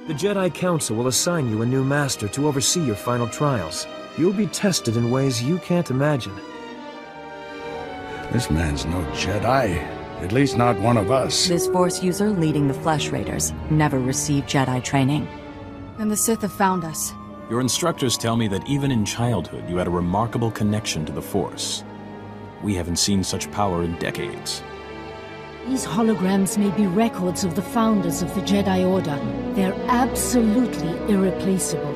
The Jedi Council will assign you a new master to oversee your final trials. You'll be tested in ways you can't imagine. This man's no Jedi. At least not one of us. This Force user leading the Flesh Raiders never received Jedi training. And the Sith have found us. Your instructors tell me that even in childhood you had a remarkable connection to the Force. We haven't seen such power in decades. These holograms may be records of the founders of the Jedi Order. They're absolutely irreplaceable.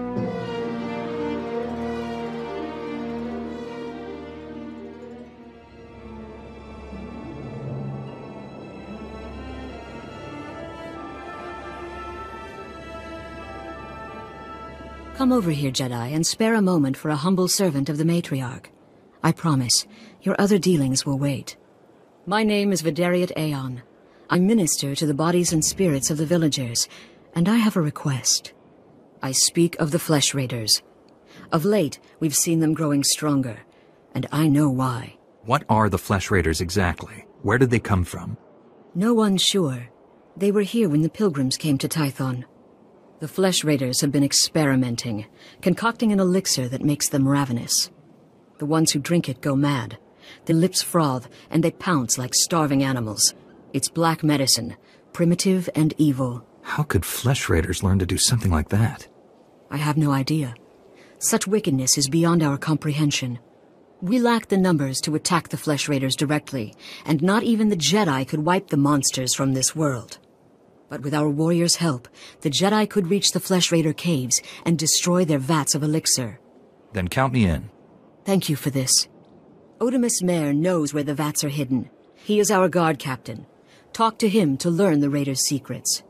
Come over here, Jedi, and spare a moment for a humble servant of the Matriarch. I promise, your other dealings will wait. My name is Vidariat Aeon. I minister to the bodies and spirits of the villagers, and I have a request. I speak of the Flesh Raiders. Of late, we've seen them growing stronger, and I know why. What are the Flesh Raiders exactly? Where did they come from? No one's sure. They were here when the pilgrims came to Tython. The Flesh Raiders have been experimenting, concocting an elixir that makes them ravenous. The ones who drink it go mad. Their lips froth, and they pounce like starving animals. It's black medicine, primitive and evil. How could Flesh Raiders learn to do something like that? I have no idea. Such wickedness is beyond our comprehension. We lack the numbers to attack the Flesh Raiders directly, and not even the Jedi could wipe the monsters from this world. But with our warriors' help, the Jedi could reach the Flesh Raider caves and destroy their vats of elixir. Then count me in. Thank you for this. Otimus Mare knows where the vats are hidden. He is our guard captain. Talk to him to learn the Raiders' secrets.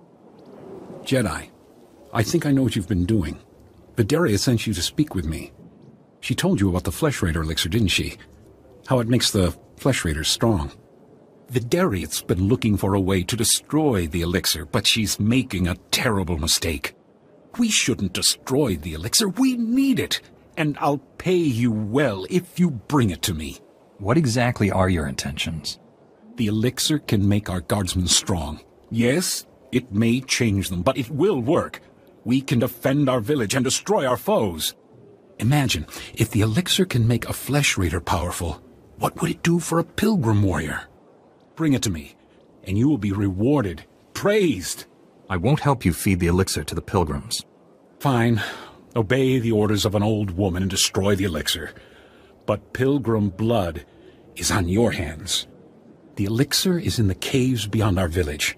Jedi, I think I know what you've been doing. Vidaria sent you to speak with me. She told you about the Flesh Raider elixir, didn't she? How it makes the Flesh Raiders strong. Vidariat's been looking for a way to destroy the elixir, but she's making a terrible mistake. We shouldn't destroy the elixir. We need it. And I'll pay you well if you bring it to me. What exactly are your intentions? The elixir can make our guardsmen strong. Yes, it may change them, but it will work. We can defend our village and destroy our foes. Imagine, if the elixir can make a Flesh Raider powerful, what would it do for a pilgrim warrior? Bring it to me, and you will be rewarded, praised. I won't help you feed the elixir to the pilgrims. Fine. Obey the orders of an old woman and destroy the elixir. But pilgrim blood is on your hands. The elixir is in the caves beyond our village.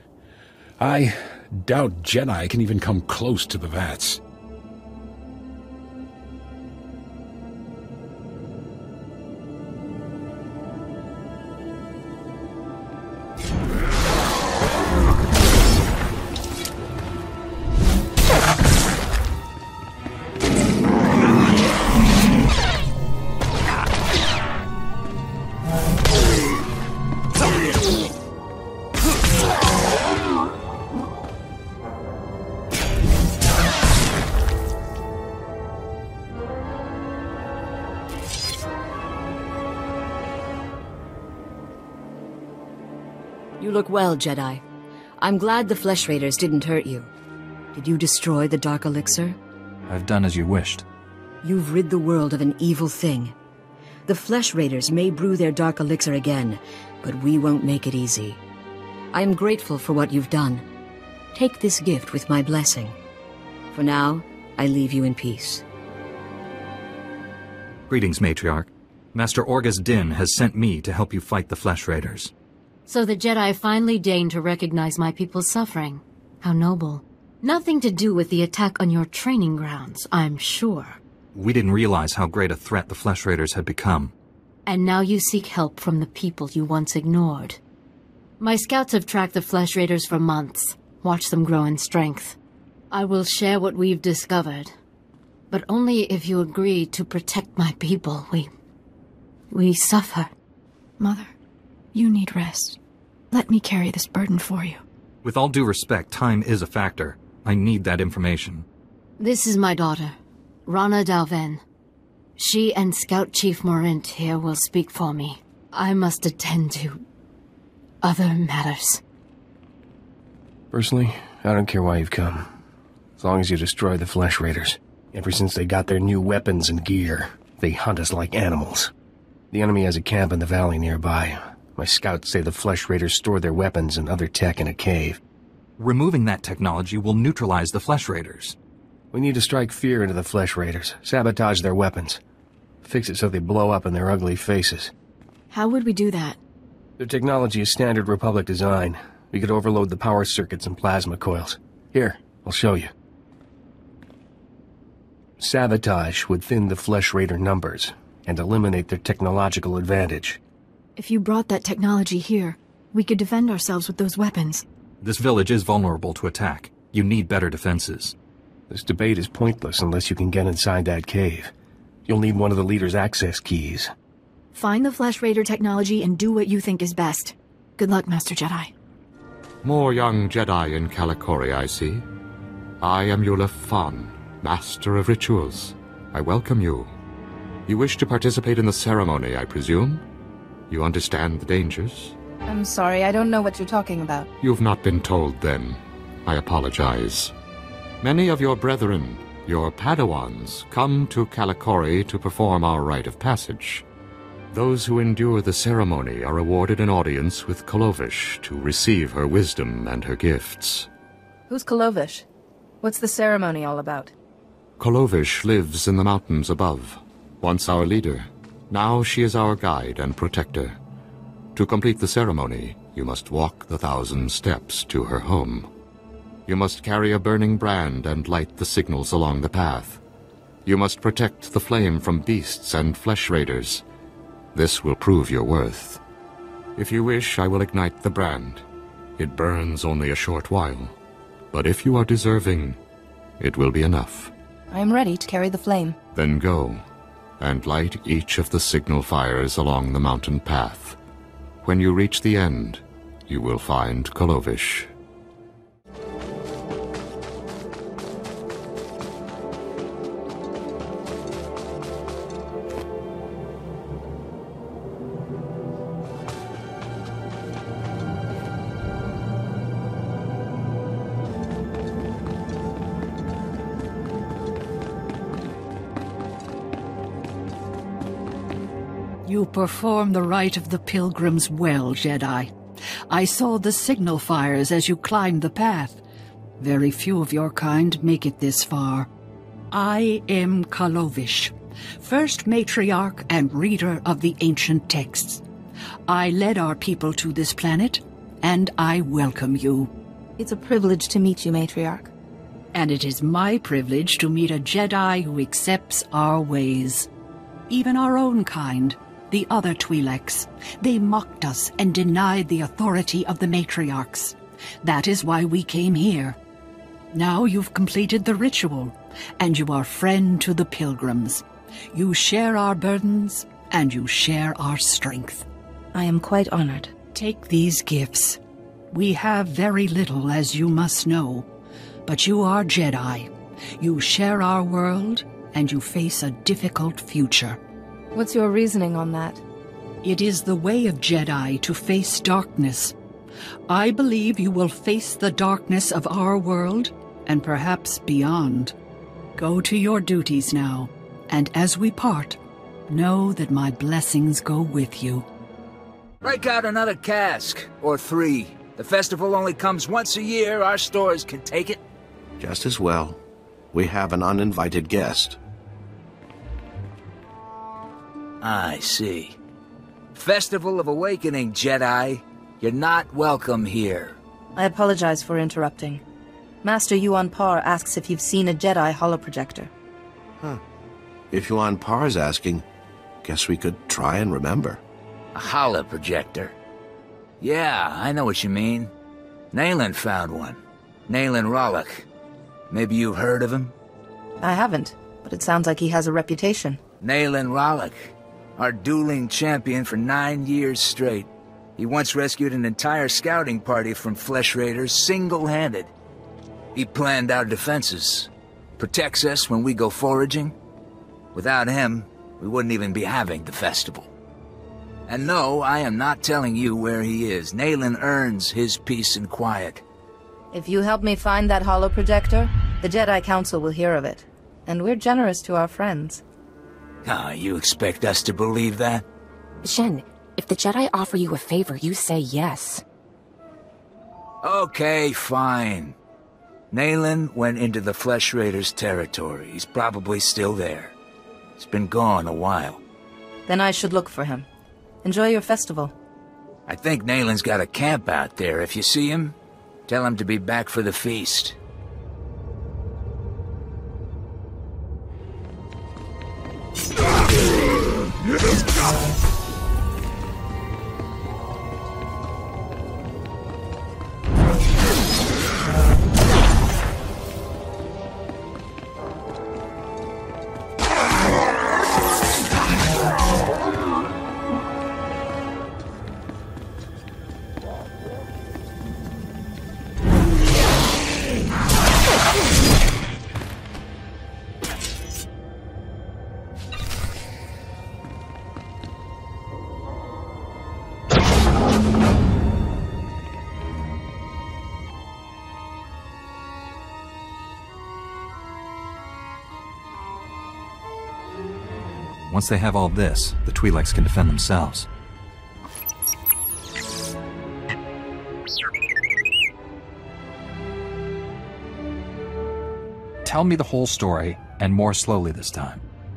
I doubt Jedi can even come close to the vats. You look well, Jedi. I'm glad the Flesh Raiders didn't hurt you. Did you destroy the Dark Elixir? I've done as you wished. You've rid the world of an evil thing. The Flesh Raiders may brew their Dark Elixir again, but we won't make it easy. I am grateful for what you've done. Take this gift with my blessing. For now, I leave you in peace. Greetings, Matriarch. Master Orgus Din has sent me to help you fight the Flesh Raiders. So the Jedi finally deigned to recognize my people's suffering. How noble. Nothing to do with the attack on your training grounds, I'm sure. We didn't realize how great a threat the Flesh Raiders had become. And now you seek help from the people you once ignored. My scouts have tracked the Flesh Raiders for months, watched them grow in strength. I will share what we've discovered, but only if you agree to protect my people. We suffer. Mother, you need rest. Let me carry this burden for you. With all due respect, time is a factor. I need that information. This is my daughter, Rana Dalven. She and Scout Chief Morint here will speak for me. I must attend to other matters. Personally, I don't care why you've come. as long as you destroy the Flesh Raiders. Ever since they got their new weapons and gear, they hunt us like animals. The enemy has a camp in the valley nearby. My scouts say the Flesh Raiders store their weapons and other tech in a cave. Removing that technology will neutralize the Flesh Raiders. We need to strike fear into the Flesh Raiders, sabotage their weapons. Fix it so they blow up in their ugly faces. How would we do that? Their technology is standard Republic design. We could overload the power circuits and plasma coils. Here, I'll show you. Sabotage would thin the Flesh Raider numbers and eliminate their technological advantage. If you brought that technology here, we could defend ourselves with those weapons. This village is vulnerable to attack. You need better defenses. This debate is pointless unless you can get inside that cave. You'll need one of the leader's access keys. Find the Flesh Raider technology and do what you think is best. Good luck, Master Jedi. More young Jedi in Kalikori, I see. I am Yulef Fan, Master of Rituals. I welcome you. You wish to participate in the ceremony, I presume? You understand the dangers? I'm sorry, I don't know what you're talking about. You've not been told, then. I apologize. Many of your brethren, your Padawans, come to Kalikori to perform our rite of passage. Those who endure the ceremony are awarded an audience with Kolovish to receive her wisdom and her gifts. Who's Kolovish? What's the ceremony all about? Kolovish lives in the mountains above. Once our leader, now she is our guide and protector. To complete the ceremony, you must walk the 1,000 steps to her home. You must carry a burning brand and light the signals along the path. You must protect the flame from beasts and Flesh Raiders. This will prove your worth. If you wish, I will ignite the brand. It burns only a short while, but if you are deserving, it will be enough. I am ready to carry the flame. Then go, and light each of the signal fires along the mountain path. When you reach the end, you will find Kolovish. You perform the rite of the pilgrims well, Jedi. I saw the signal fires as you climbed the path. Very few of your kind make it this far. I am Kolovish, first matriarch and reader of the ancient texts. I led our people to this planet, and I welcome you. It's a privilege to meet you, matriarch. And it is my privilege to meet a Jedi who accepts our ways. Even our own kind, the other Twi'leks, they mocked us and denied the authority of the matriarchs. That is why we came here. Now you've completed the ritual, and you are friend to the pilgrims. You share our burdens, and you share our strength. I am quite honored. Take these gifts. We have very little, as you must know, but you are Jedi. You share our world, and you face a difficult future. What's your reasoning on that? It is the way of Jedi to face darkness. I believe you will face the darkness of our world, and perhaps beyond. Go to your duties now, and as we part, know that my blessings go with you. Break out another cask, or 3. The festival only comes once a year, our stores can take it. Just as well. We have an uninvited guest. I see. Festival of Awakening, Jedi. You're not welcome here. I apologize for interrupting. Master Yuan Par asks if you've seen a Jedi holoprojector. Huh. If Yuan Par's asking, guess we could try and remember. A holoprojector? Yeah, I know what you mean. Nayland found one. Nayland Rollock. Maybe you've heard of him? I haven't, but it sounds like he has a reputation. Nayland Rollock, our dueling champion for 9 years straight. He once rescued an entire scouting party from Flesh Raiders single-handed. He planned our defenses, protects us when we go foraging. Without him, we wouldn't even be having the festival. And no, I am not telling you where he is. Nayland earns his peace and quiet. If you help me find that holoprojector, The Jedi Council will hear of it, and we're generous to our friends. Ah, you expect us to believe that? Shen, if the Jedi offer you a favor, you say yes. Okay, fine. Nayland went into the Flesh Raiders' territory. He's probably still there. He's been gone a while. Then I should look for him. Enjoy your festival. I think Nayland's got a camp out there. If you see him, tell him to be back for the feast. Once they have all this, the Twi'leks can defend themselves. Tell me the whole story, and more slowly this time.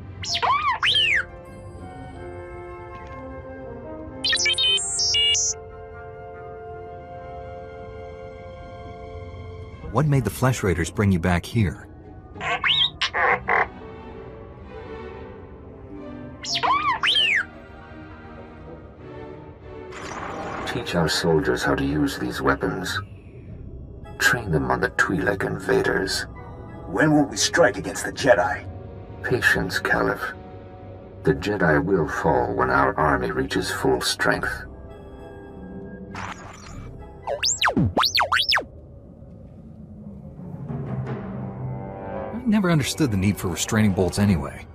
What made the Flesh Raiders bring you back here? Teach our soldiers how to use these weapons. Train them on the Twi'lek invaders. When will we strike against the Jedi? Patience, Caliph. The Jedi will fall when our army reaches full strength. I never understood the need for restraining bolts anyway.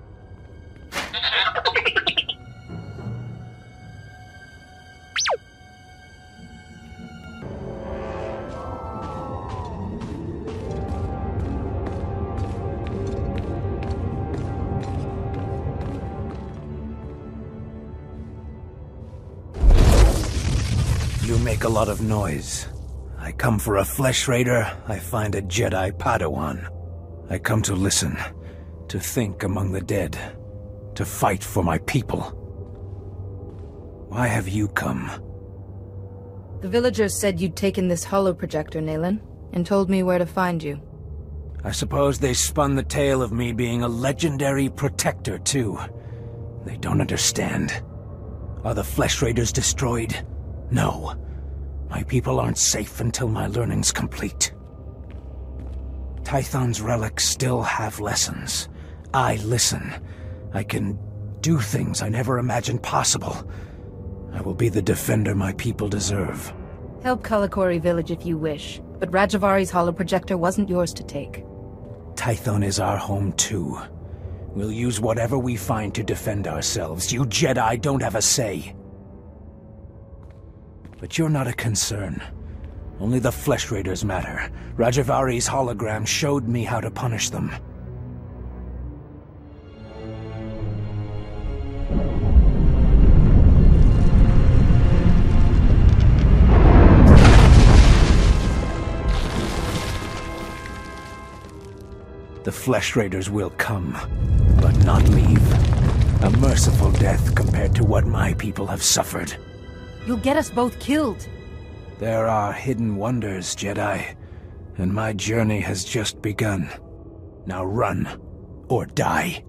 You make a lot of noise. I come for a Flesh Raider, I find a Jedi Padawan. I come to listen, to think among the dead, to fight for my people. Why have you come? The villagers said you'd taken this holoprojector, Nayland, and told me where to find you. I suppose they spun the tale of me being a legendary protector, too. They don't understand. Are the Flesh Raiders destroyed? No. My people aren't safe until my learning's complete. Tython's relics still have lessons. I listen. I can do things I never imagined possible. I will be the defender my people deserve. Help Kalikori village if you wish, but Rajavari's holoprojector wasn't yours to take. Tython is our home too. We'll use whatever we find to defend ourselves. You Jedi don't have a say. But you're not a concern. Only the Flesh Raiders matter. Rajavari's hologram showed me how to punish them. The Flesh Raiders will come, but not leave. A merciful death compared to what my people have suffered. You'll get us both killed. There are hidden wonders, Jedi, and my journey has just begun. Now run, or die.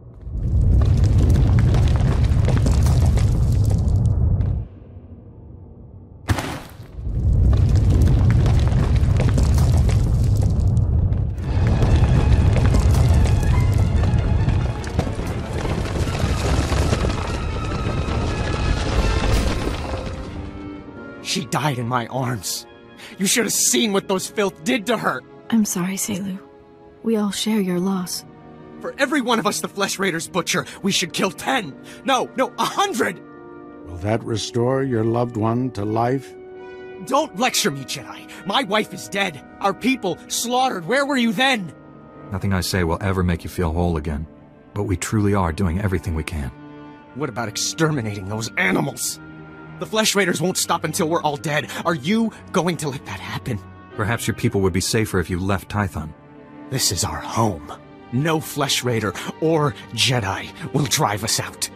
She died in my arms. You should have seen what those filth did to her. I'm sorry, Selu. We all share your loss. For every one of us the Flesh Raiders butcher, we should kill 10. No, 100! Will that restore your loved one to life? Don't lecture me, Jedi. My wife is dead. Our people slaughtered. Where were you then? Nothing I say will ever make you feel whole again, but we truly are doing everything we can. What about exterminating those animals? The Flesh Raiders won't stop until we're all dead. Are you going to let that happen? Perhaps your people would be safer if you left Tython. This is our home. No Flesh Raider or Jedi will drive us out.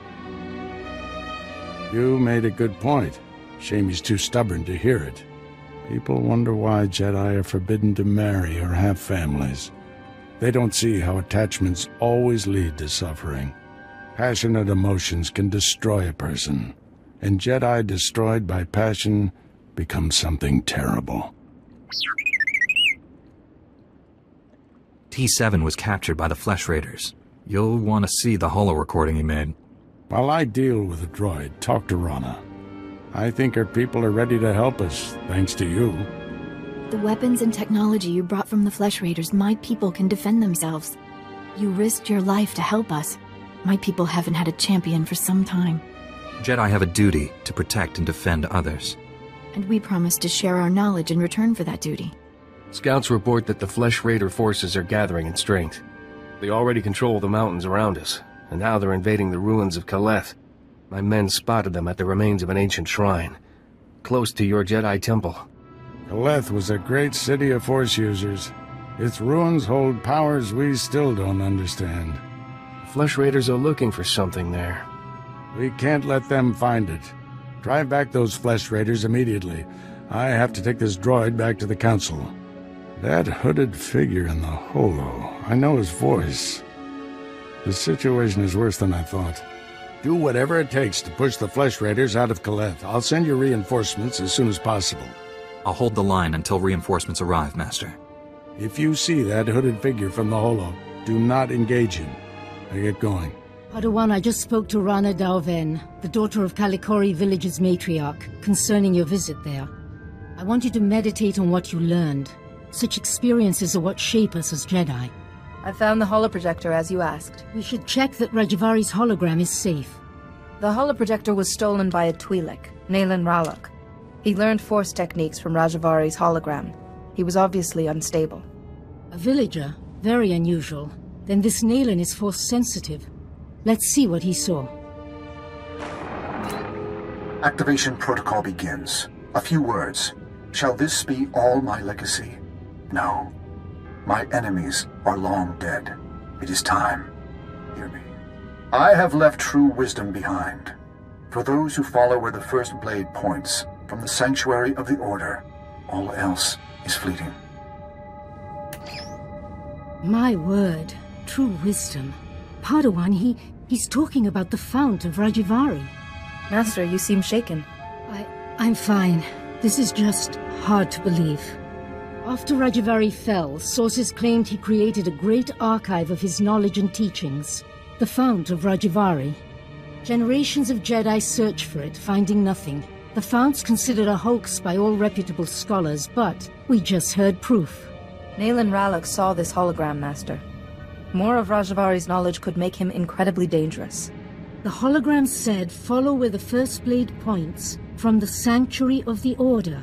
You made a good point. Shame he's too stubborn to hear it. People wonder why Jedi are forbidden to marry or have families. They don't see how attachments always lead to suffering. Passionate emotions can destroy a person, and Jedi destroyed by passion become something terrible. T7 was captured by the Flesh Raiders. You'll want to see the holo recording he made. While I deal with the droid, talk to Rana. I think her people are ready to help us, thanks to you. The weapons and technology you brought from the Flesh Raiders, my people can defend themselves. You risked your life to help us. My people haven't had a champion for some time. Jedi have a duty to protect and defend others. And we promise to share our knowledge in return for that duty. Scouts report that the Flesh Raider forces are gathering in strength. They already control the mountains around us, and now they're invading the ruins of Kaleth. My men spotted them at the remains of an ancient shrine, close to your Jedi temple. Kaleth was a great city of Force users. Its ruins hold powers we still don't understand. Flesh Raiders are looking for something there. We can't let them find it. Drive back those Flesh Raiders immediately. I have to take this droid back to the Council. That hooded figure in the holo, I know his voice. The situation is worse than I thought. Do whatever it takes to push the Flesh Raiders out of Kaleth. I'll send you reinforcements as soon as possible. I'll hold the line until reinforcements arrive, Master. If you see that hooded figure from the holo, do not engage him. I get going. Padawan, I just spoke to Rana Dalven, the daughter of Kalikori Village's matriarch, concerning your visit there. I want you to meditate on what you learned. Such experiences are what shape us as Jedi. I found the holoprojector as you asked. We should check that Rajavari's hologram is safe. The holoprojector was stolen by a Twi'lek, Naylan Ralok. He learned Force techniques from Rajavari's hologram. He was obviously unstable. A villager? Very unusual. Then this Naylan is Force sensitive. Let's see what he saw. Activation protocol begins. A few words. Shall this be all my legacy? No. My enemies are long dead. It is time. Hear me. I have left true wisdom behind. For those who follow where the first blade points, from the sanctuary of the Order, all else is fleeting. My word. True wisdom. Padawan, he's talking about the Fount of Rajavari. Master, you seem shaken. I'm fine. This is just hard to believe. After Rajavari fell, sources claimed he created a great archive of his knowledge and teachings, the Fount of Rajavari. Generations of Jedi searched for it, finding nothing. The Fount's considered a hoax by all reputable scholars, but we just heard proof. Naylan Ralok saw this hologram, Master. More of Rajavari's knowledge could make him incredibly dangerous. The hologram said, follow where the first blade points, from the sanctuary of the Order.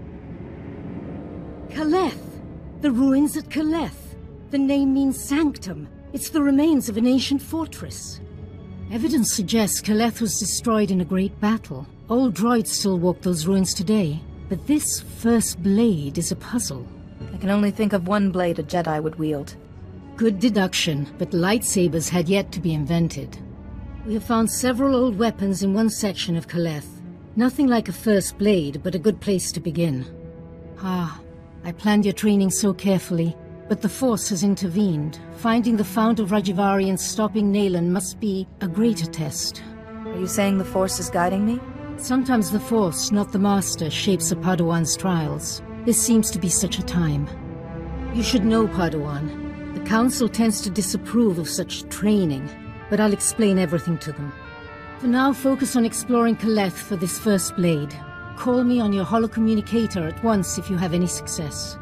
Kaleth! The ruins at Kaleth. The name means sanctum. It's the remains of an ancient fortress. Evidence suggests Kaleth was destroyed in a great battle. Old droids still walk those ruins today. But this first blade is a puzzle. I can only think of one blade a Jedi would wield. Good deduction, but lightsabers had yet to be invented. We have found several old weapons in one section of Kaleth. Nothing like a first blade, but a good place to begin. I planned your training so carefully, but the Force has intervened. Finding the Fount of Rajavari and stopping Naylan must be a greater test. Are you saying the Force is guiding me? Sometimes the Force, not the Master, shapes a Padawan's trials. This seems to be such a time. You should know, Padawan. The Council tends to disapprove of such training, but I'll explain everything to them. For now, focus on exploring Kaleth for this first blade. Call me on your holocommunicator at once if you have any success.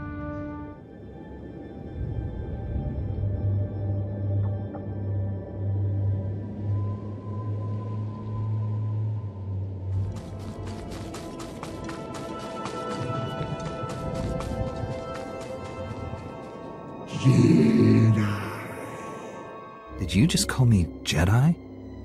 Did you just call me Jedi?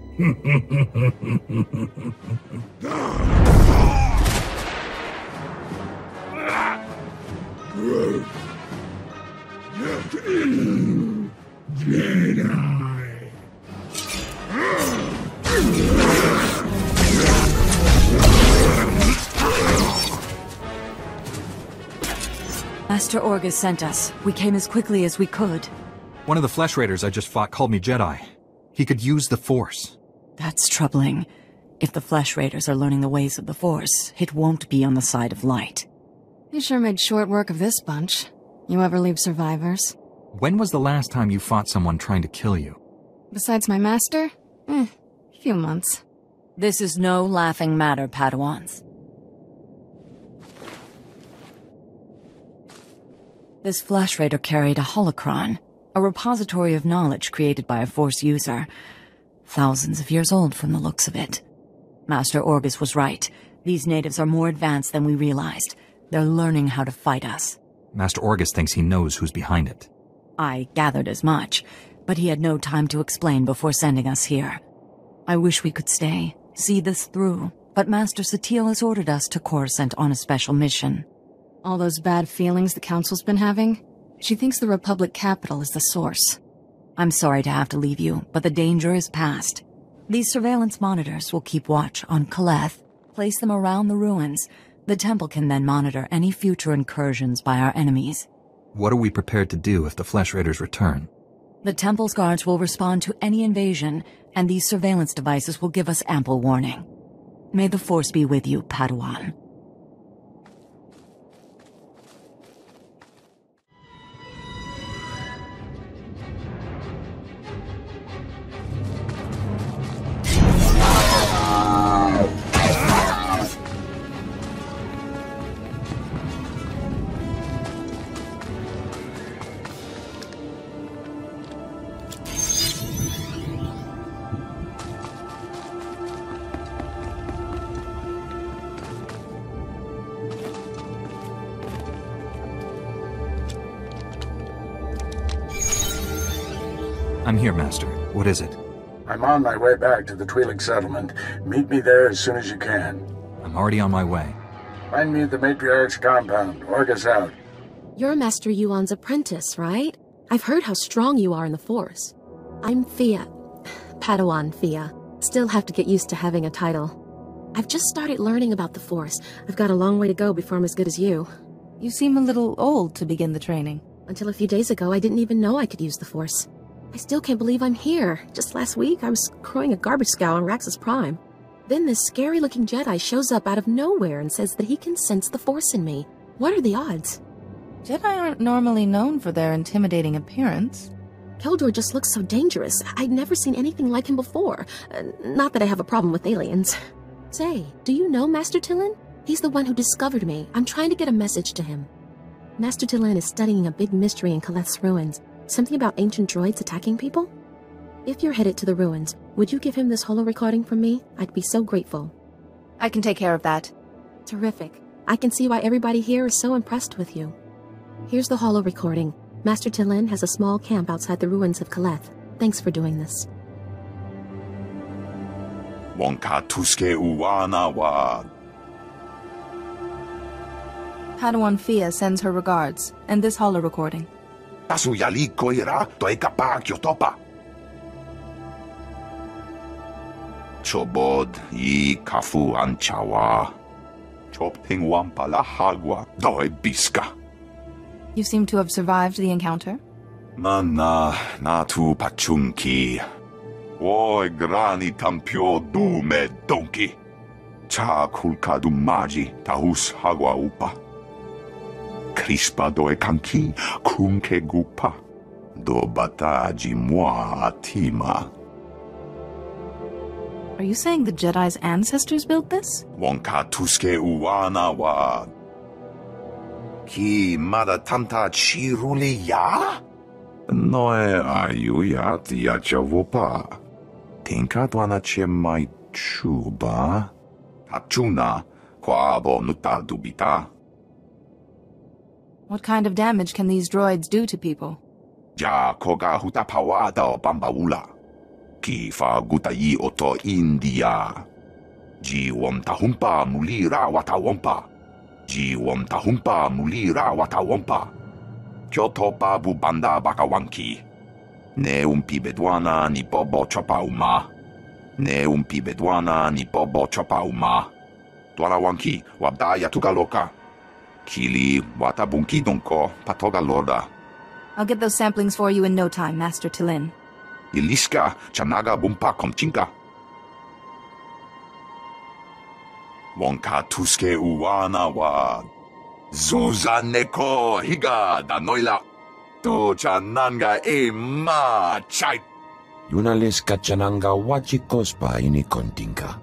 Master Orgus sent us. We came as quickly as we could. One of the Flesh Raiders I just fought called me Jedi. He could use the Force. That's troubling. If the Flesh Raiders are learning the ways of the Force, it won't be on the side of light. You sure made short work of this bunch. You ever leave survivors? When was the last time you fought someone trying to kill you? Besides my master? Few months. This is no laughing matter, Padawans. This Flesh Raider carried a holocron, a repository of knowledge created by a Force user. Thousands of years old from the looks of it. Master Orgus was right. These natives are more advanced than we realized. They're learning how to fight us. Master Orgus thinks he knows who's behind it. I gathered as much, but he had no time to explain before sending us here. I wish we could stay, see this through, but Master Satele has ordered us to Coruscant on a special mission. All those bad feelings the Council's been having? She thinks the Republic capital is the source. I'm sorry to have to leave you, but the danger is past. These surveillance monitors will keep watch on Kaleth, place them around the ruins. The temple can then monitor any future incursions by our enemies. What are we prepared to do if the Flesh Raiders return? The temple's guards will respond to any invasion, and these surveillance devices will give us ample warning. May the Force be with you, Padawan. I'm here, Master. What is it? I'm on my way back to the Twi'lek settlement. Meet me there as soon as you can. I'm already on my way. Find me at the Matriarch's compound. Orgus out. You're Master Yuan's apprentice, right? I've heard how strong you are in the Force. I'm Fia. Padawan Fia. Still have to get used to having a title. I've just started learning about the Force. I've got a long way to go before I'm as good as you. You seem a little old to begin the training. Until a few days ago, I didn't even know I could use the Force. I still can't believe I'm here. Just last week, I was crowing a garbage scow on Raxus Prime. Then this scary-looking Jedi shows up out of nowhere and says that he can sense the Force in me. What are the odds? Jedi aren't normally known for their intimidating appearance. Keldor just looks so dangerous. I'd never seen anything like him before. Not that I have a problem with aliens. Say, do you know Master Tython? He's the one who discovered me. I'm trying to get a message to him. Master Tython is studying a big mystery in Kaleth's ruins. Something about ancient droids attacking people? If you're headed to the ruins, would you give him this holo recording from me? I'd be so grateful. I can take care of that. Terrific. I can see why everybody here is so impressed with you. Here's the holo recording. Master Tython has a small camp outside the ruins of Kaleth. Thanks for doing this. Padawan Fia sends her regards, and this holo recording. Chobod I kafu anchawa. Chopting wampala hagwa doi biska. You seem to have survived the encounter? Mana natu pachunki. Oi grani tampio dume donki. Cha kulka dumaji tahus hagwa upa. Crispa doe kanki kunke gupa. Do bataji moi atima. Are you saying the Jedi's ancestors built this? Wonka tuske uwana wa. Ki mada tamta chiruli ya? Noe ayuya tiachavupa. Tinka dwana che mai chuba. Hachuna kwabo nuta dubita. What kind of damage can these droids do to people? Ja koga huta pawada o bambaula. Ki fa gutai oto India. Ji wom tahumpa mulira wata wompa. Ji wom tahumpa mulira wata wompa. Kyoto pa bubanda bakawanki. Ne bedwana ni bobo chopa uma. Ne bedwana ni bobo chopa uma. Dwarawanki wabdaya tugaloka. Kili watabunki donko patoga lorda. I'll get those samplings for you in no time, Master Tillin. Iliska chanaga bumpa komchinka. Wonka tuske uwana wa. Zuza neko higa danoila. To chananga e ma chai. Yunaleska chananga wachikospa ini kontinka.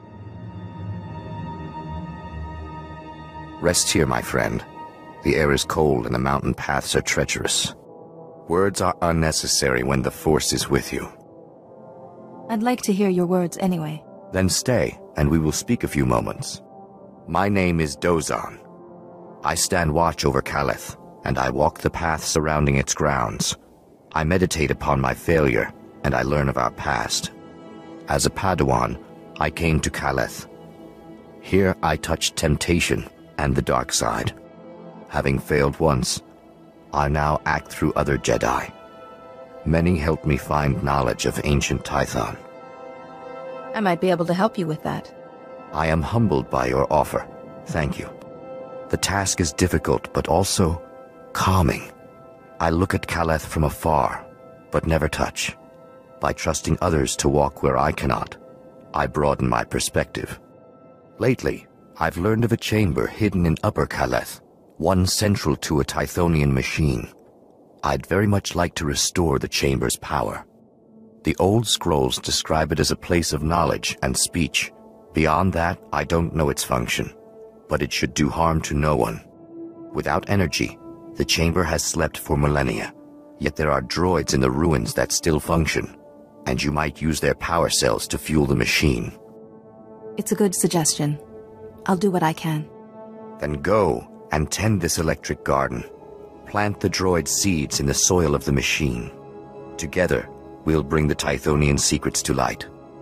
Rest here, my friend. The air is cold and the mountain paths are treacherous. Words are unnecessary when the Force is with you. I'd like to hear your words anyway. Then stay, and we will speak a few moments. My name is Dozan. I stand watch over Caleth, and I walk the path surrounding its grounds. I meditate upon my failure, and I learn of our past. As a Padawan, I came to Caleth. Here I touched temptation and the dark side. Having failed once, I now act through other Jedi. Many helped me find knowledge of ancient Tython. I might be able to help you with that. I am humbled by your offer. Thank you. The task is difficult, but also calming. I look at Caleth from afar, but never touch. By trusting others to walk where I cannot, I broaden my perspective. Lately, I've learned of a chamber hidden in Upper Caleth, one central to a Tythonian machine. I'd very much like to restore the chamber's power. The old scrolls describe it as a place of knowledge and speech. Beyond that, I don't know its function, but it should do harm to no one. Without energy, the chamber has slept for millennia, yet there are droids in the ruins that still function, and you might use their power cells to fuel the machine. It's a good suggestion. I'll do what I can. Then go and tend this electric garden. Plant the droid seeds in the soil of the machine. Together, we'll bring the Tythonian secrets to light.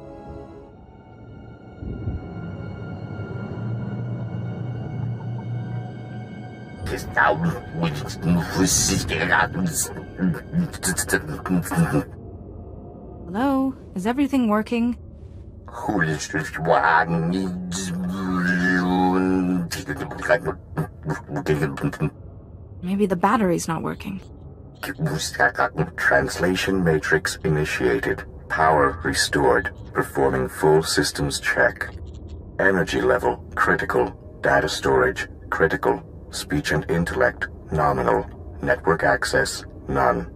Hello? Is everything working? Maybe the battery's not working. Translation matrix initiated. Power restored. Performing full systems check. Energy level critical. Data storage critical. Speech and intellect nominal. Network access none.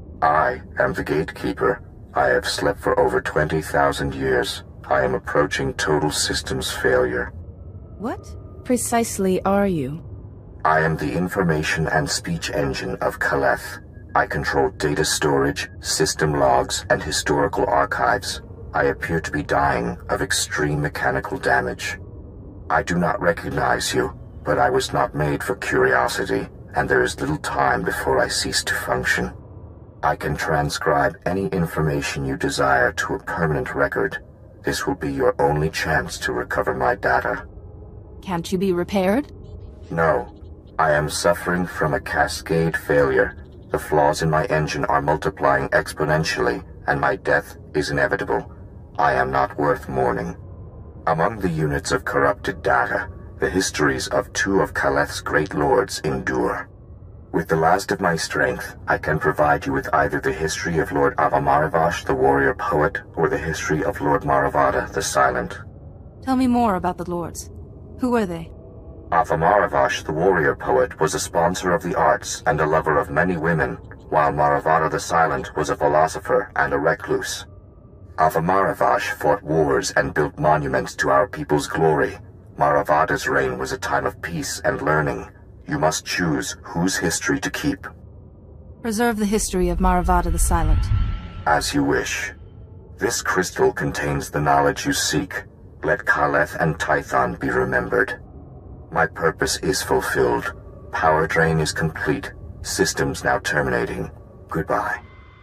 I am the gatekeeper. I have slept for over 20,000 years. I am approaching total systems failure. What precisely are you? I am the information and speech engine of Caleth. I control data storage, system logs, and historical archives. I appear to be dying of extreme mechanical damage. I do not recognize you, but I was not made for curiosity, and there is little time before I cease to function. I can transcribe any information you desire to a permanent record. This will be your only chance to recover my data. Can't you be repaired? No. I am suffering from a cascade failure. The flaws in my engine are multiplying exponentially, and my death is inevitable. I am not worth mourning. Among the units of corrupted data, the histories of two of Caleth's great lords endure. With the last of my strength, I can provide you with either the history of Lord Avamaravash, the warrior poet, or the history of Lord Maravada, the silent. Tell me more about the lords. Who are they? Avamaravash, the warrior poet, was a sponsor of the arts and a lover of many women, while Maravada the silent was a philosopher and a recluse. Avamaravash fought wars and built monuments to our people's glory. Maravada's reign was a time of peace and learning. You must choose whose history to keep. Preserve the history of Maravada the Silent. As you wish. This crystal contains the knowledge you seek. Let Caleth and Tython be remembered. My purpose is fulfilled. Power drain is complete. Systems now terminating. Goodbye.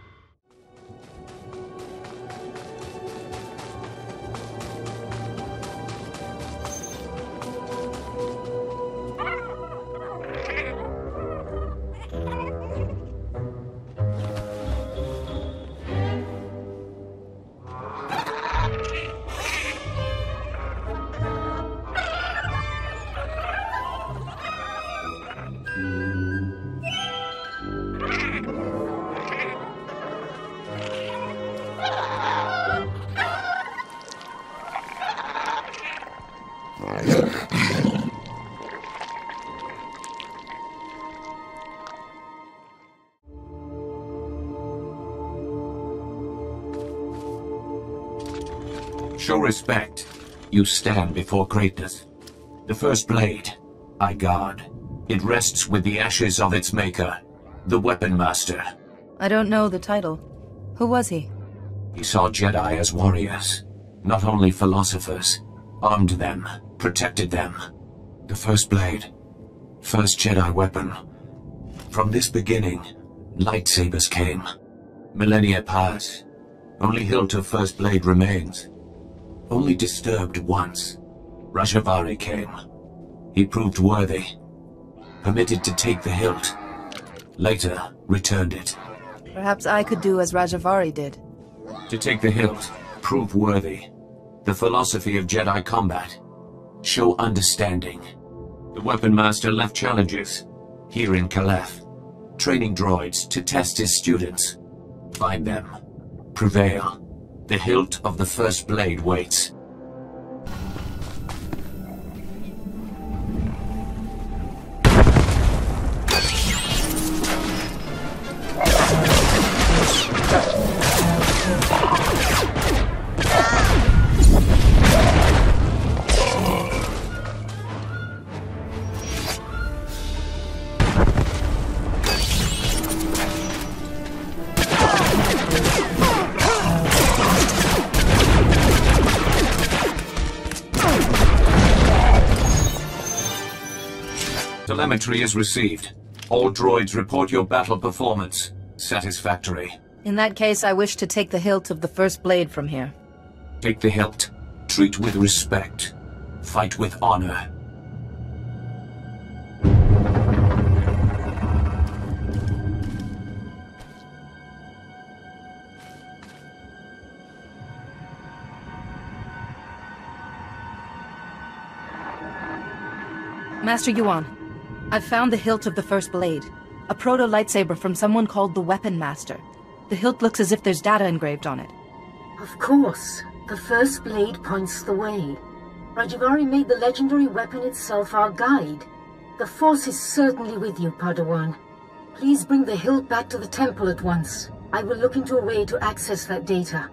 Show respect. You stand before greatness. The first blade, I guard. It rests with the ashes of its maker, the Weapon Master. I don't know the title. Who was he? He saw Jedi as warriors, not only philosophers. Armed them, protected them. The first blade, first Jedi weapon. From this beginning, lightsabers came. Millennia pass. Only hilt of first blade remains. Only disturbed once. Rajavari came. He proved worthy. Permitted to take the hilt. Later, returned it. Perhaps I could do as Rajavari did. To take the hilt, prove worthy. The philosophy of Jedi combat. Show understanding. The Weapon Master left challenges. Here in Caleth. Training droids to test his students. Find them. Prevail. The hilt of the first blade waits. Telemetry is received. All droids report your battle performance. Satisfactory. In that case, I wish to take the hilt of the first blade from here. Take the hilt. Treat with respect. Fight with honor. Master Yuan, I've found the hilt of the first blade. A proto-lightsaber from someone called the Weapon Master. The hilt looks as if there's data engraved on it. Of course. The first blade points the way. Rajavari made the legendary weapon itself our guide. The Force is certainly with you, Padawan. Please bring the hilt back to the temple at once. I will look into a way to access that data.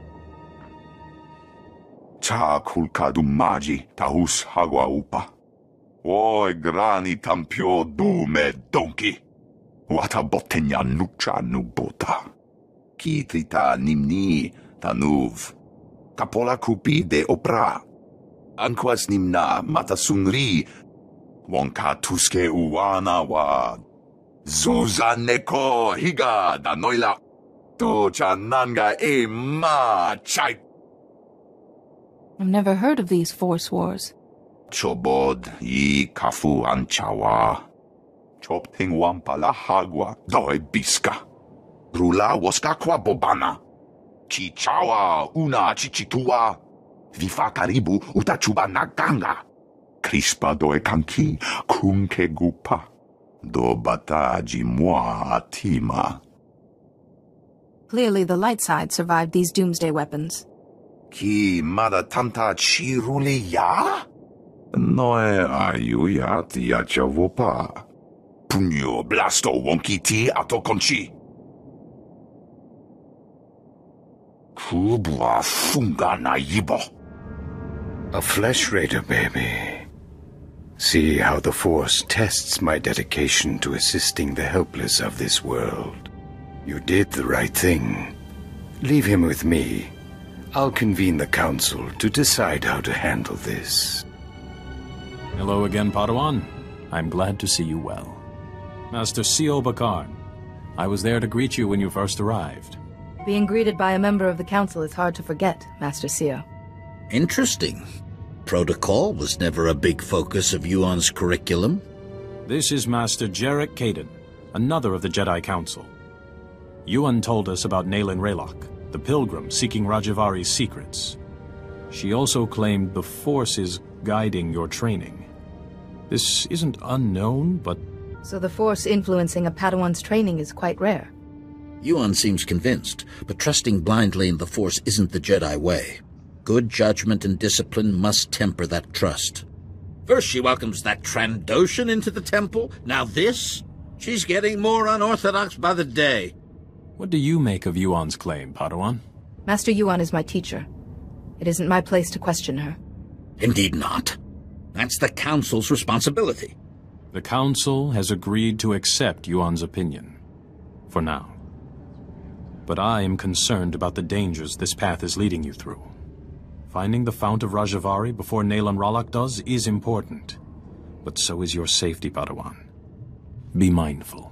Cha kulkadu maji tahus hagwa upa. Oi grani tampio dume donki. Wata botenya nucha nubota. Kitrita nimni tanuv. Kapola kupi de opra. Anquas nimna matasunri. Wonka tuske uwana wa. Zuza neko higa da noila. To chananga e ma chai. I've never heard of these Force Wars. Chobod yi kafu anchawa. Chopting wampala hagwa doi biska. Rula waska kwa bobana. Chichawa una chichitua. Vifa karibu utachuba naganga. Crispa doe kanki kunke gupa. Do bataji moi atima. Clearly the light side survived these doomsday weapons. Ki mada tamta chiruli ya? Noe ayuya tia chavopa. Punyo blasto wonki ti atokonchi. Kubwa funga na yibo. A flesh raider, baby. See how the Force tests my dedication to assisting the helpless of this world. You did the right thing. Leave him with me. I'll convene the council to decide how to handle this. Hello again, Padawan. I'm glad to see you well. Master C.O. Bakarn, I was there to greet you when you first arrived. Being greeted by a member of the council is hard to forget, Master Sio. Interesting. Protocol was never a big focus of Yuan's curriculum. This is Master Jarek Kaden, another of the Jedi Council. Yuan told us about Naylin Raylock, the pilgrim seeking Rajavari's secrets. She also claimed the Force is guiding your training. This isn't unknown, but... So the Force influencing a Padawan's training is quite rare. Yuan seems convinced, but trusting blindly in the Force isn't the Jedi way. Good judgment and discipline must temper that trust. First she welcomes that Trandoshan into the temple, now this? She's getting more unorthodox by the day. What do you make of Yuan's claim, Padawan? Master Yuan is my teacher. It isn't my place to question her. Indeed not. That's the Council's responsibility. The Council has agreed to accept Yuan's opinion. For now. But I am concerned about the dangers this path is leading you through. Finding the Fount of Rajavari before Nalan Ralak does is important. But so is your safety, Padawan. Be mindful.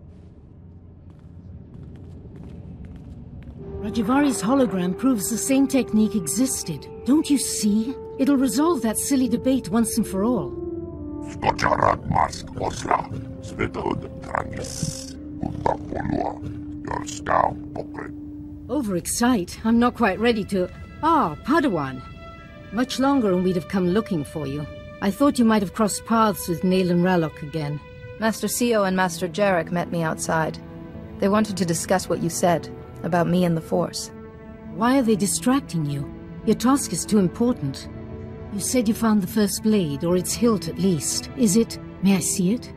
Rajavari's hologram proves the same technique existed. Don't you see? It'll resolve that silly debate once and for all. SWTOR Mask Osla, SWTOR Trangis, Utapolua, your scout pocket. Overexcite? I'm not quite ready to... Ah, Padawan. Much longer and we'd have come looking for you. I thought you might have crossed paths with Nalan Ralok again. Master Sio and Master Jarek met me outside. They wanted to discuss what you said, about me and the Force. Why are they distracting you? Your task is too important. You said you found the first blade, or its hilt at least. Is it... May I see it?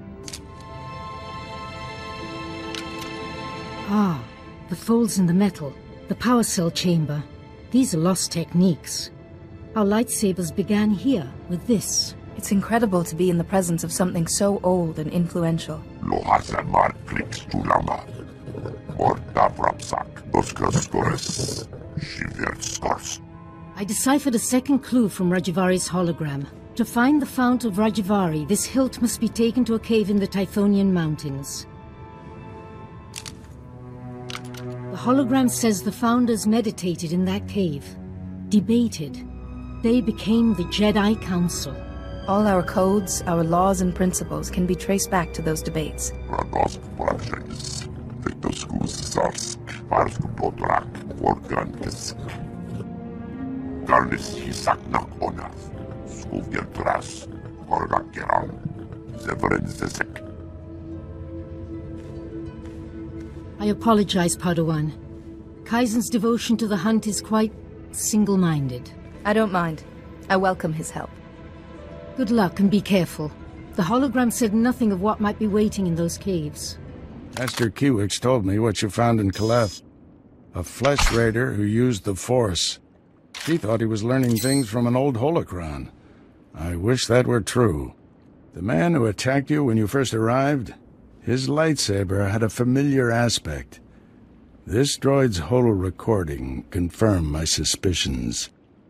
Ah, the folds in the metal. The power cell chamber. These are lost techniques. Our lightsabers began here, with this. It's incredible to be in the presence of something so old and influential. I deciphered a second clue from Rajavari's hologram. To find the Fount of Rajavari, this hilt must be taken to a cave in the Tythonian Mountains. The hologram says the Founders meditated in that cave. Debated. They became the Jedi Council. All our codes, our laws and principles can be traced back to those debates. I apologize, Padawan. Kaizen's devotion to the hunt is quite single-minded. I don't mind. I welcome his help. Good luck and be careful. The hologram said nothing of what might be waiting in those caves. Master Kiwix told me what you found in Caleth. A flesh raider who used the Force. She thought he was learning things from an old holocron. I wish that were true. The man who attacked you when you first arrived, his lightsaber had a familiar aspect. This droid's holo recording confirmed my suspicions.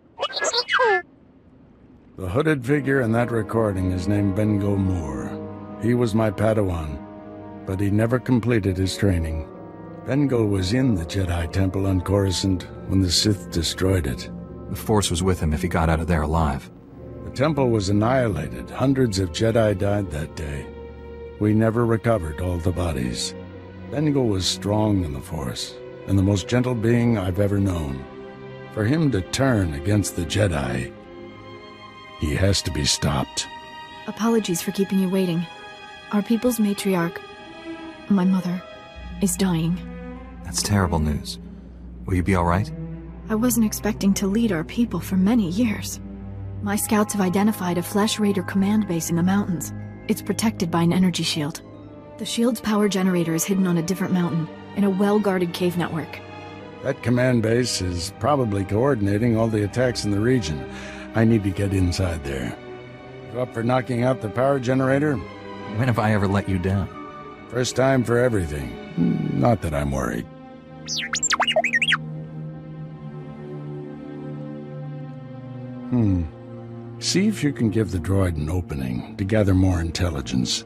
The hooded figure in that recording is named Bengo Moore. He was my Padawan, but he never completed his training. Bengo was in the Jedi Temple on Coruscant when the Sith destroyed it. The Force was with him if he got out of there alive. The temple was annihilated. Hundreds of Jedi died that day. We never recovered all the bodies. Bengo was strong in the Force, and the most gentle being I've ever known. For him to turn against the Jedi, he has to be stopped. Apologies for keeping you waiting. Our people's matriarch, my mother, is dying. That's terrible news. Will you be all right? I wasn't expecting to lead our people for many years. My scouts have identified a Flesh Raider command base in the mountains. It's protected by an energy shield. The shield's power generator is hidden on a different mountain, in a well-guarded cave network. That command base is probably coordinating all the attacks in the region. I need to get inside there. You up for knocking out the power generator? When have I ever let you down? First time for everything. Not that I'm worried. See if you can give the droid an opening to gather more intelligence.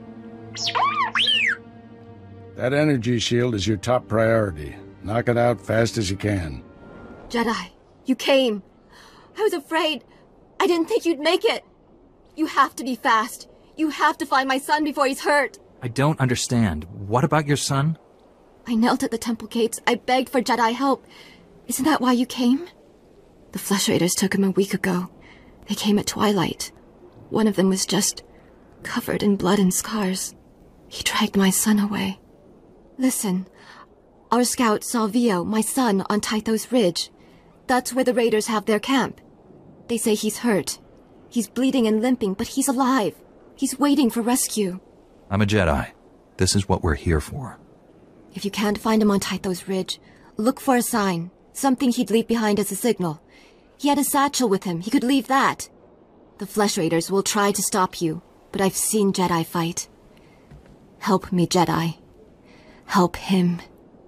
That energy shield is your top priority. Knock it out fast as you can. Jedi, you came. I was afraid. I didn't think you'd make it. You have to be fast. You have to find my son before he's hurt. I don't understand. What about your son? I knelt at the temple gates. I begged for Jedi help. Isn't that why you came? The Flesh Raiders took him a week ago. They came at twilight. One of them was just covered in blood and scars. He dragged my son away. Listen, our scout saw Vio, my son, on Tythos Ridge. That's where the Raiders have their camp. They say he's hurt. He's bleeding and limping, but he's alive. He's waiting for rescue. I'm a Jedi. This is what we're here for. If you can't find him on Tythos Ridge, look for a sign. Something he'd leave behind as a signal. He had a satchel with him. He could leave that. The Flesh Raiders will try to stop you, but I've seen Jedi fight. Help me, Jedi. Help him.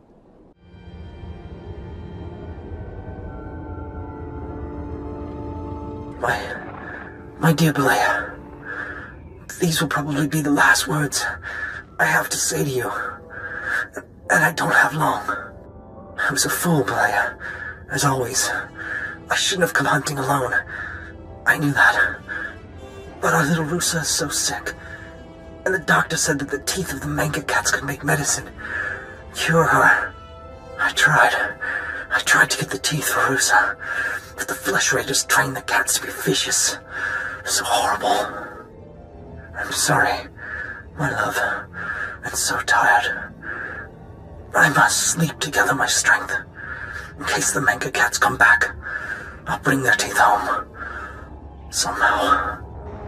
My dear Belea, these will probably be the last words I have to say to you. And I don't have long. I was a fool, Belea, as always. I shouldn't have come hunting alone. I knew that. But our little Rusa is so sick. And the doctor said that the teeth of the manga cats could make medicine. Cure her. I tried to get the teeth for Rusa. But the Flesh Raiders trained the cats to be vicious. So horrible. I'm sorry, my love. I'm so tired. I must sleep to gather my strength. In case the manga cats come back, I'll bring their teeth home. Somehow.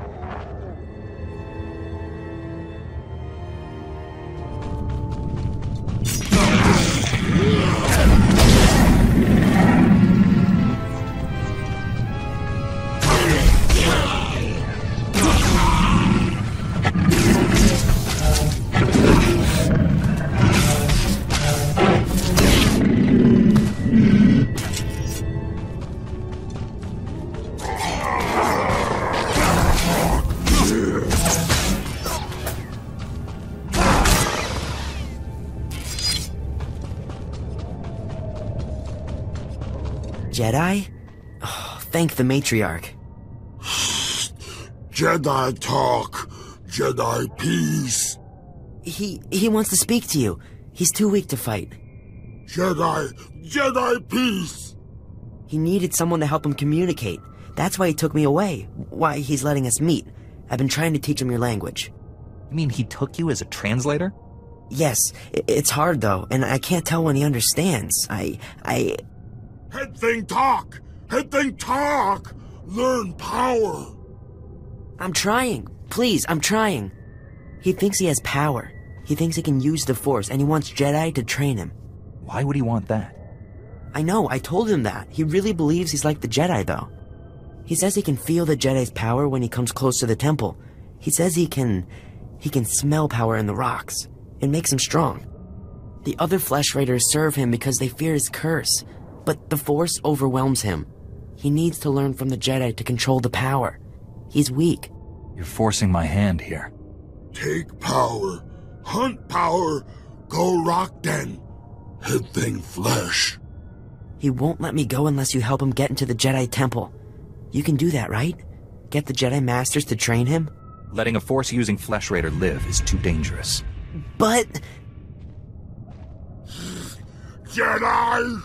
Jedi? Oh, thank the matriarch. Jedi talk. Jedi peace. He wants to speak to you. He's too weak to fight. Jedi peace. He needed someone to help him communicate. That's why he took me away. Why he's letting us meet. I've been trying to teach him your language. You mean he took you as a translator? Yes. It's hard, though, and I can't tell when he understands. Head thing talk! Head thing talk! Learn power! I'm trying. Please, I'm trying. He thinks he has power. He thinks he can use the Force, and he wants Jedi to train him. Why would he want that? I know, I told him that. He really believes he's like the Jedi, though. He says he can feel the Jedi's power when he comes close to the temple. He says he can smell power in the rocks. It makes him strong. The other Flesh Raiders serve him because they fear his curse. But the Force overwhelms him. He needs to learn from the Jedi to control the power. He's weak. You're forcing my hand here. Take power. Hunt power. Go rock den. Head thing flesh. He won't let me go unless you help him get into the Jedi Temple. You can do that, right? Get the Jedi Masters to train him? Letting a Force-using Flesh Raider live is too dangerous. But... Jedi!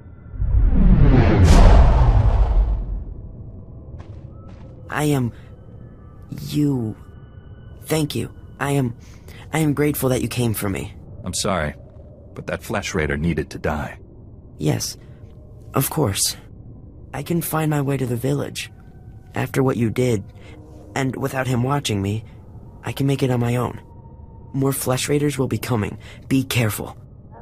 Thank you. I am grateful that you came for me. I'm sorry, but that Flesh Raider needed to die. Yes, of course. I can find my way to the village. After what you did, and without him watching me, I can make it on my own. More Flesh Raiders will be coming. Be careful.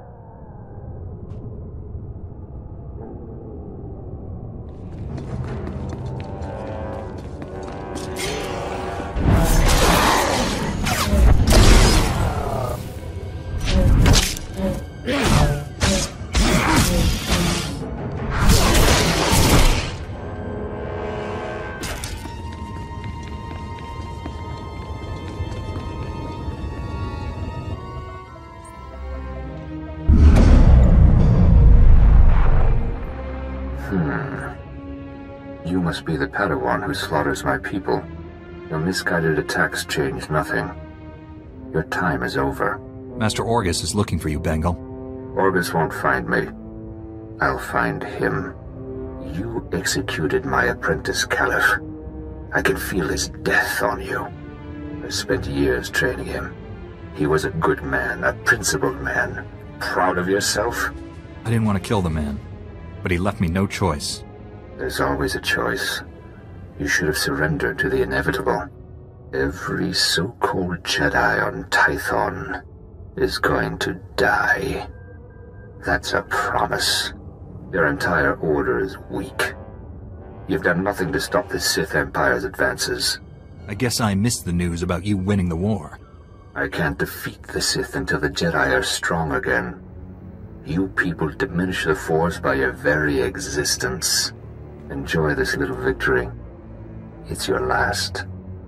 You must be the Padawan who slaughters my people. Your misguided attacks change nothing. Your time is over. Master Orgus is looking for you, Bengal. Orgus won't find me. I'll find him. You executed my apprentice, Caliph. I can feel his death on you. I spent years training him. He was a good man, a principled man. Proud of yourself? I didn't want to kill the man, but he left me no choice. There's always a choice. You should have surrendered to the inevitable. Every so-called Jedi on Tython is going to die. That's a promise. Your entire order is weak. You've done nothing to stop the Sith Empire's advances. I guess I missed the news about you winning the war. I can't defeat the Sith until the Jedi are strong again. You people diminish the Force by your very existence. Enjoy this little victory. It's your last.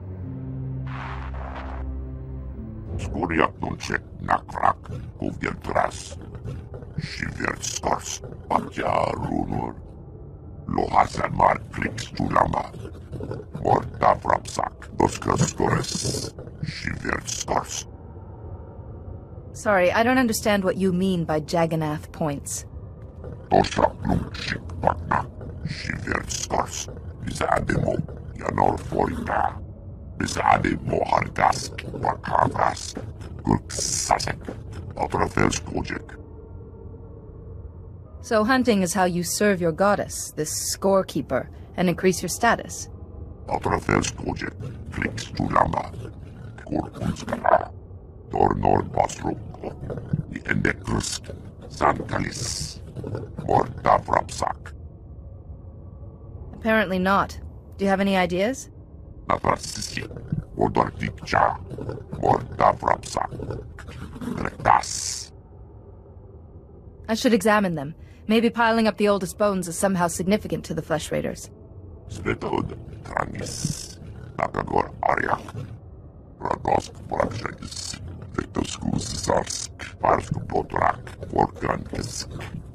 Skoriak non check nakrak kovjer tras. Shiver stars bakja runor. Lohasan mar kliks tulama. Morta vrapsak doskar skores. Shiver stars. Sorry, I don't understand what you mean by Jagannath points. Toshak nung shik bakna. Shiver stars. Bizademo yanor forina. Bizademo hargask bakavas. Gurk sasek. Otrafels kojek. So hunting is how you serve your goddess, this scorekeeper, and increase your status. Otrafels kojek. Kliks tulama. Korkunskana. Tornor basroko. I endekrusk. Sankalis. Morta vrapsak. Apparently not. Do you have any ideas? Navrasisi. Odortikcha. Morta vrapsak. Gretas. I should examine them. Maybe piling up the oldest bones is somehow significant to the Flesh Raiders. Svetod Trangis. Nakagor Arya. Radosk Brakshagis. Vectoskus Zarsk. Parsk Bodrak. Vorkankisk.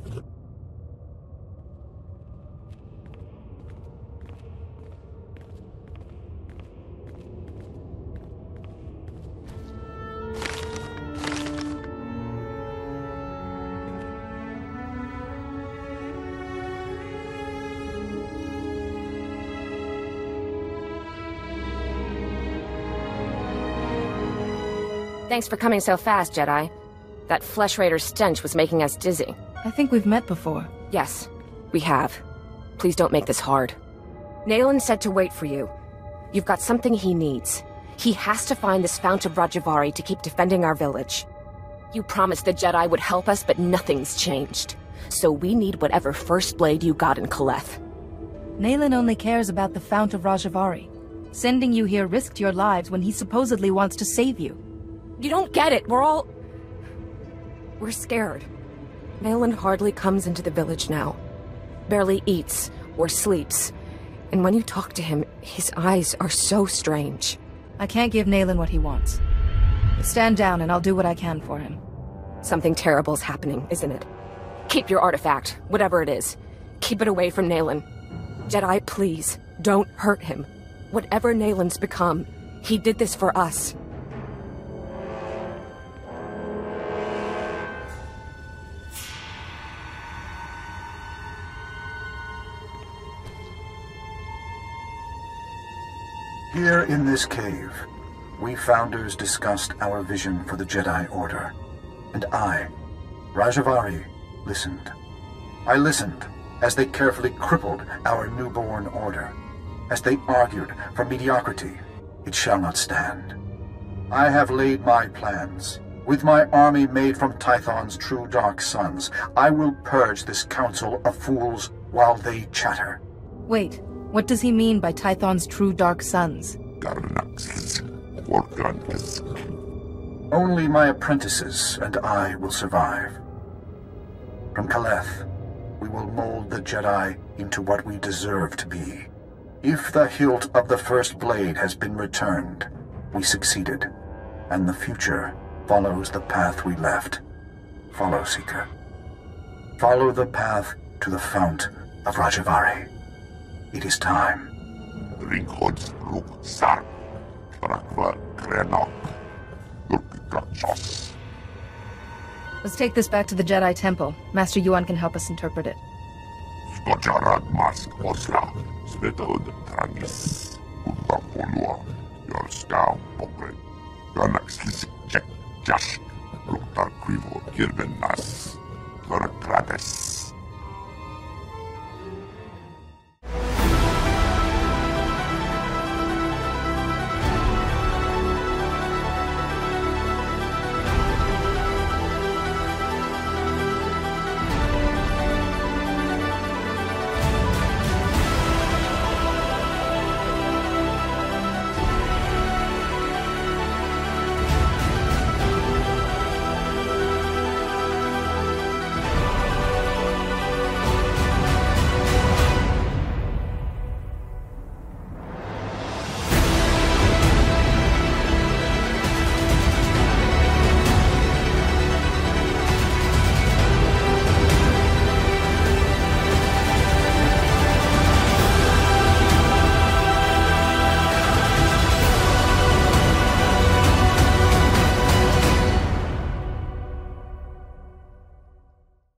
Thanks for coming so fast, Jedi. That Flesh Raider stench was making us dizzy. I think we've met before. Yes, we have. Please don't make this hard. Nayland said to wait for you. You've got something he needs. He has to find this Fount of Rajavari to keep defending our village. You promised the Jedi would help us, but nothing's changed. So we need whatever First Blade you got in Kaleth. Nayland only cares about the Fount of Rajavari. Sending you here risked your lives when he supposedly wants to save you. You don't get it. We're scared. Nayland hardly comes into the village now. Barely eats or sleeps. And when you talk to him, his eyes are so strange. I can't give Nayland what he wants. Stand down and I'll do what I can for him. Something terrible's happening, isn't it? Keep your artifact, whatever it is. Keep it away from Nayland. Jedi, please, don't hurt him. Whatever Nayland's become, he did this for us. Here in this cave, we Founders discussed our vision for the Jedi Order, and I, Rajavari, listened. I listened as they carefully crippled our newborn order, as they argued for mediocrity. It shall not stand. I have laid my plans. With my army made from Tython's true dark sons, I will purge this council of fools while they chatter. Wait. What does he mean by Tython's true dark sons? Only my apprentices and I will survive. From Kaleth, we will mold the Jedi into what we deserve to be. If the hilt of the First Blade has been returned, we succeeded, and the future follows the path we left. Follow, Seeker. Follow the path to the Fount of Rajavari. It is time. Ringhods Ruk Sar. Brakva Krenok. Lurkikachos. Let's take this back to the Jedi Temple. Master Yuan can help us interpret it. Skojarad Mask Osla. Svetod Trangis. Urbapolua. Yorskau Pokre. Ganaxis Check Jash. Luktar Krivo Kirven